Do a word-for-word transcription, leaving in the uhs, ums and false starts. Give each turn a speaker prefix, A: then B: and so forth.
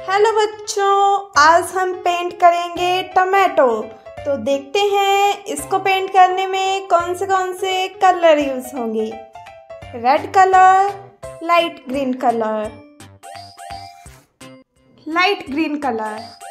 A: Hello बच्चों, आज हम पेंट करेंगे टमाटो। तो देखते हैं इसको पेंट करने में कौन से कौन से कलर यूज़ होंगे। Red colour, light green colour, light green colour,